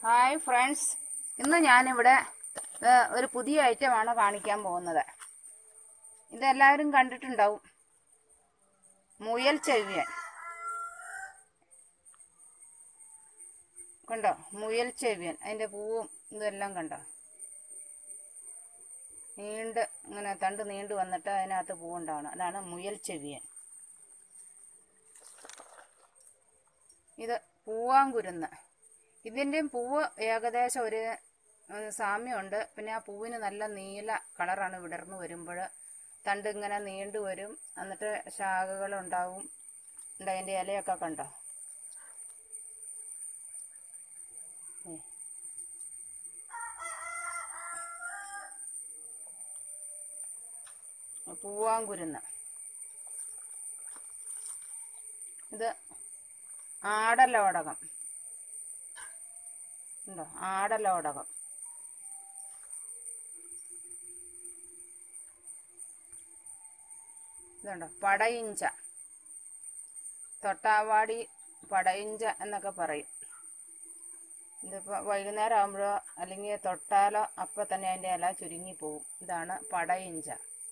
Hi friends, ഇന്ന് ഞാനിവിടെ ഒരു പുതിയ ഐറ്റമാണ് കാണിക്കാൻ പോകുന്നത്. ഇതെല്ലാവരും കണ്ടിട്ടുണ്ടാവും. മുയൽ ചെവിയൻ കണ്ടോ? മുയൽ ചെവിയൻ, അതിൻ്റെ പൂവും ഇതെല്ലാം കണ്ടോ? ഇങ്ങനെ തണ്ട് നീണ്ടു വന്നിട്ട് അതിനകത്ത് പൂവുണ്ടാവണം. അതാണ് മുയൽ ചെവിയൻ. ഇത് പൂവാങ്കുരുന്ന്. ഇതിൻ്റെയും പൂവ് ഏകദേശം ഒരു സാമ്യമുണ്ട്. പിന്നെ ആ പൂവിന് നല്ല നീല കളറാണ് വിടർന്നു വരുമ്പോൾ. തണ്ട് ഇങ്ങനെ നീണ്ടു വരും, എന്നിട്ട് ശാഖകളുണ്ടാവും. അതിൻ്റെ ഇലയൊക്കെ കണ്ടോ? പൂവാങ്കുരുന്ന്. ഇത് ആടലോടകം ഉണ്ടോ? ആടലോടകം. ഇതുണ്ടോ? പടയിഞ്ച, തൊട്ടാവാടി പടയിഞ്ച എന്നൊക്കെ പറയും. ഇതിപ്പോൾ വൈകുന്നേരം ആകുമ്പോഴോ അല്ലെങ്കിൽ തൊട്ടാലോ അപ്പം തന്നെ അതിൻ്റെ ഇല ചുരുങ്ങിപ്പോവും. ഇതാണ് പടയിഞ്ച.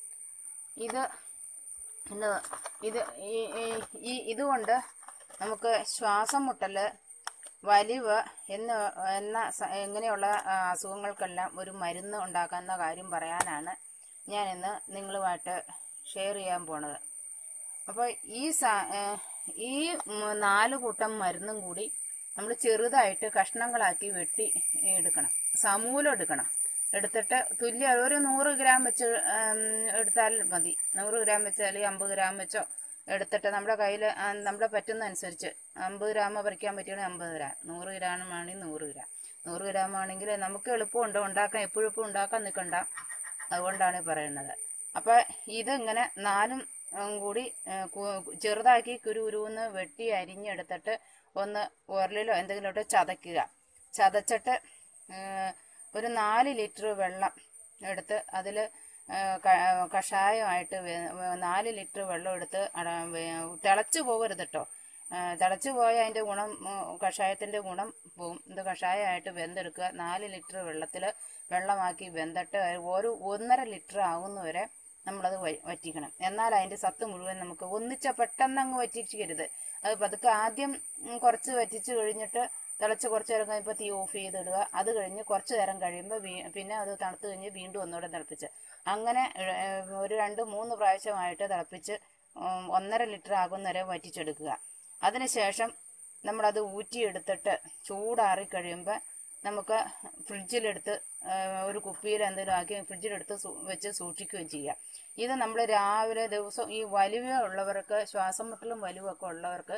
ഇതുകൊണ്ട് നമുക്ക് ശ്വാസം മുട്ടൽ, വലിവ് ഇങ്ങനെയുള്ള അസുഖങ്ങൾക്കെല്ലാം ഒരു മരുന്ന് ഉണ്ടാക്കുന്ന കാര്യം പറയാനാണ് ഞാനിന്ന് നിങ്ങളുമായിട്ട് ഷെയർ ചെയ്യാൻ പോണത്. അപ്പോൾ ഈ 4 കൂട്ടം മരുന്നും കൂടി നമ്മൾ ചെറുതായിട്ട് കഷ്ണങ്ങളാക്കി വെട്ടി എടുക്കണം. സമൂലം എടുക്കണം. എടുത്തിട്ട് ഒരു 100 ഗ്രാം വെച്ച് എടുത്താൽ മതി. 100 ഗ്രാം വെച്ച് അല്ലെങ്കിൽ 50 ഗ്രാം വെച്ചോ എടുത്തിട്ട് നമ്മുടെ കയ്യിൽ നമ്മുടെ പറ്റുന്ന അനുസരിച്ച് 50 ഗ്രാം പറിക്കാൻ പറ്റുകയാണെങ്കിൽ 50 ഗ്രാം, 100 ഗ്രാം ആണെങ്കിൽ 100 ഗ്രാം. 100 ഗ്രാം ആണെങ്കിൽ നമുക്ക് എളുപ്പമുണ്ട് ഉണ്ടാക്കാൻ, എപ്പോഴും ഉണ്ടാക്കാൻ നിൽക്കണ്ട. അതുകൊണ്ടാണ് പറയുന്നത്. അപ്പോൾ ഇതിങ്ങനെ 4 കൂടി ചെറുതാക്കി കുരുന്ന് വെട്ടി അരിഞ്ഞെടുത്തിട്ട് ഒന്ന് ഉരലിലോ എന്തെങ്കിലും ഇട്ട് ചതയ്ക്കുക. ചതച്ചിട്ട് ഒരു 4 ലിറ്റർ വെള്ളം എടുത്ത് അതിൽ കഷായമായിട്ട് 4 ലിറ്റർ വെള്ളം എടുത്ത് തിളച്ചു പോകരുത് കേട്ടോ. തിളച്ചു പോയാൽ അതിൻ്റെ ഗുണം, കഷായത്തിൻ്റെ ഗുണം പോവും. ഇത് കഷായമായിട്ട് വെന്തെടുക്കുക. 4 ലിറ്റർ വെള്ളമാക്കി വെന്തിട്ട് ഒരു 1.5 ലിറ്റർ ആകുന്നവരെ നമ്മളത് വറ്റിക്കണം. എന്നാൽ അതിൻ്റെ സത്ത് മുഴുവൻ നമുക്ക് പെട്ടെന്ന് അങ്ങ് വറ്റിക്കരുത്. അത് പതുക്കെ ആദ്യം കുറച്ച് വറ്റിച്ച് കഴിഞ്ഞിട്ട് തിളച്ച് കുറച്ച് നേരം കഴിയുമ്പോൾ തീ ഓഫ് ചെയ്തിടുക. അത് കഴിഞ്ഞ് കുറച്ച് നേരം കഴിയുമ്പോൾ പിന്നെ അത് തണുത്ത് കഴിഞ്ഞ് വീണ്ടും ഒന്നുകൂടെ തിളപ്പിച്ച്, അങ്ങനെ ഒരു 2-3 പ്രാവശ്യമായിട്ട് തിളപ്പിച്ച് 1.5 ലിറ്റർ ആകുന്നവരെ വറ്റിച്ചെടുക്കുക. അതിനുശേഷം നമ്മളത് ഊറ്റിയെടുത്തിട്ട് ചൂടാറി കഴിയുമ്പോൾ നമുക്ക് ഫ്രിഡ്ജിലെടുത്ത് ഒരു കുപ്പിയിൽ എന്തെങ്കിലും ആക്കി ഫ്രിഡ്ജിലെടുത്ത് വെച്ച് സൂക്ഷിക്കുകയും ചെയ്യുക. ഇത് നമ്മൾ രാവിലെ ദിവസം ഈ വലിവ് ഉള്ളവർക്ക്, ശ്വാസം മുട്ടലും വലിവൊക്കെ ഉള്ളവർക്ക്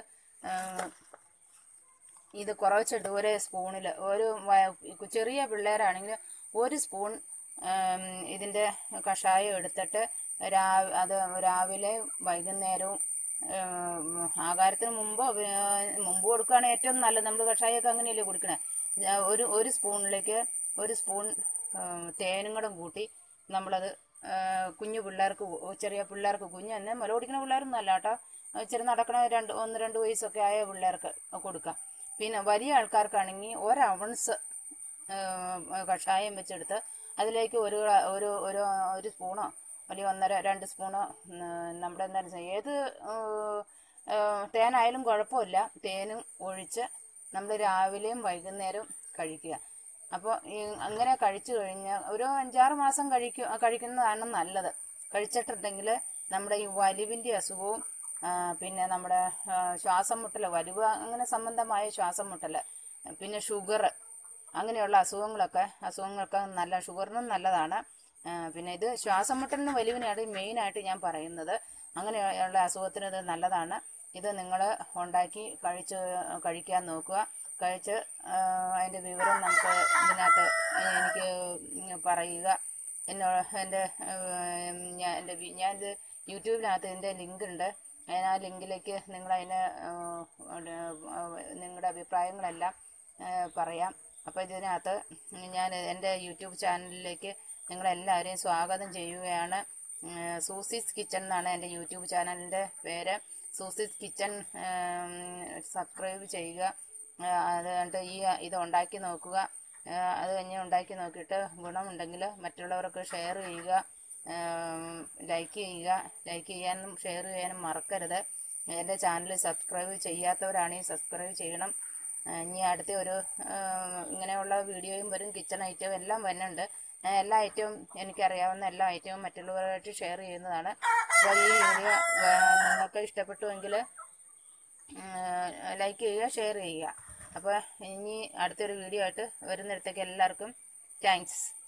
ഇത് കുറച്ചിട്ട് ഒരു സ്പൂണിൽ, ചെറിയ പിള്ളേരാണെങ്കിൽ 1 സ്പൂൺ ഇതിൻ്റെ കഷായം എടുത്തിട്ട് അത് രാവിലെ വൈകുന്നേരവും ആഹാരത്തിന് മുമ്പ് കൊടുക്കുകയാണ് ഏറ്റവും നല്ലത്. നമ്മൾ കഷായമൊക്കെ അങ്ങനെയല്ലേ കുടിക്കണേ. ഒരു സ്പൂണിലേക്ക് 1 സ്പൂൺ തേനും കൂടെ കൂട്ടി നമ്മളത് കുഞ്ഞു പിള്ളേർക്ക്, ചെറിയ പിള്ളേർക്ക്, കുഞ്ഞു തന്നെ മുല കുടിക്കുന്ന പിള്ളേരൊന്നും അല്ല കേട്ടോ, ഇച്ചിരി നടക്കണ 1-2 വയസ്സൊക്കെ ആയ പിള്ളേർക്ക് കൊടുക്കാം. പിന്നെ വലിയ ആൾക്കാർക്കാണെങ്കിൽ 1 ഔൺസ് കഷായം വെച്ചെടുത്ത് അതിലേക്ക് ഒരു സ്പൂണോ അല്ലെങ്കിൽ 1.5-2 സ്പൂണോ നമ്മുടെ എന്തായാലും ഏത് തേനായാലും കുഴപ്പമില്ല, തേനും ഒഴിച്ച് നമ്മൾ രാവിലെയും വൈകുന്നേരവും കഴിക്കുക. അപ്പോൾ അങ്ങനെ കഴിച്ചു കഴിഞ്ഞാൽ ഒരു 5-6 മാസം കഴിക്കുന്നതാണ് നല്ലത്. കഴിച്ചിട്ടുണ്ടെങ്കിൽ നമ്മുടെ ഈ വലിവിൻ്റെ അസുഖവും പിന്നെ നമ്മുടെ ശ്വാസം മുട്ടൽ, വലിവ് അങ്ങനെ സംബന്ധമായ ശ്വാസം മുട്ടൽ, പിന്നെ ഷുഗർ, അങ്ങനെയുള്ള അസുഖങ്ങൾക്ക് നല്ല, ഷുഗറിനും നല്ലതാണ്. പിന്നെ ഇത് ശ്വാസം മുട്ടലിന് വലിവിനാണ് മെയിനായിട്ട് ഞാൻ പറയുന്നത്. അങ്ങനെയുള്ള അസുഖത്തിന് ഇത് നല്ലതാണ്. ഇത് നിങ്ങൾ ഉണ്ടാക്കി കഴിക്കാൻ നോക്കുക. കഴിച്ച് അതിൻ്റെ വിവരം നമുക്ക് ഇതിനകത്ത് എനിക്ക് പറയുക. ഞാനിത് യൂട്യൂബിനകത്ത് ഇതിൻ്റെ ലിങ്ക് ഉണ്ട്. ആ ലിങ്കിലേക്ക് നിങ്ങളുടെ അഭിപ്രായങ്ങളെല്ലാം പറയാം. അപ്പോൾ ഇതിനകത്ത് ഞാൻ എൻ്റെ യൂട്യൂബ് ചാനലിലേക്ക് നിങ്ങളെല്ലാവരെയും സ്വാഗതം ചെയ്യുകയാണ്. സൂസീസ് കിച്ചൺ എന്നാണ് എൻ്റെ യൂട്യൂബ് ചാനലിൻ്റെ പേര്. സൂസീസ് കിച്ചൺ സബ്സ്ക്രൈബ് ചെയ്യുക. അത് കണ്ട് ഇത് ഉണ്ടാക്കി നോക്കുക. അത് കഴിഞ്ഞ് ഉണ്ടാക്കി നോക്കിയിട്ട് ഗുണമുണ്ടെങ്കിൽ മറ്റുള്ളവർക്ക് ഷെയർ ചെയ്യുക, ലൈക്ക് ചെയ്യാനും ഷെയർ ചെയ്യാനും മറക്കരുത്. എൻ്റെ ചാനൽ സബ്സ്ക്രൈബ് ചെയ്യാത്തവരാണെങ്കിൽ സബ്സ്ക്രൈബ് ചെയ്യണം. ഇനി അടുത്ത ഒരു ഇങ്ങനെയുള്ള വീഡിയോയും വരും, കിച്ചൺ ഐറ്റവും എല്ലാം വരുന്നുണ്ട്. എല്ലാ ഐറ്റവും എനിക്കറിയാവുന്ന എല്ലാ ഐറ്റവും മറ്റുള്ളവരായിട്ട് ഷെയർ ചെയ്യുന്നതാണ്. അപ്പോൾ ഈ വീഡിയോ നിങ്ങൾക്ക് ഇഷ്ടപ്പെട്ടുവെങ്കിൽ ലൈക്ക് ചെയ്യുക, ഷെയർ ചെയ്യുക. അപ്പോൾ ഇനി അടുത്തൊരു വീഡിയോ ആയിട്ട് വരുന്നിടത്തേക്ക് എല്ലാവർക്കും താങ്ക്സ്.